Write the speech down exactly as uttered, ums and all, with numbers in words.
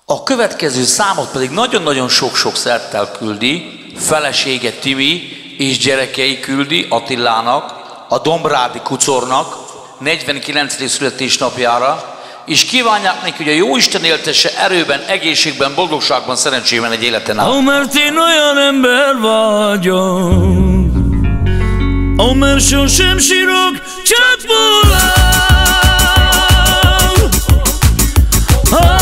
A következő számot pedig nagyon-nagyon sok-sok szerettel küldi, felesége Timi és gyerekei küldi Attilának, a Dombrádi Kucornak negyvenkilencedik születésnapjára, és kívánják neki, hogy a Jóisten éltesse erőben, egészségben, boldogságban, szerencsében egy életen át. Ó, mert én olyan ember vagyok, ó, mert sosem sírok, csak mulat.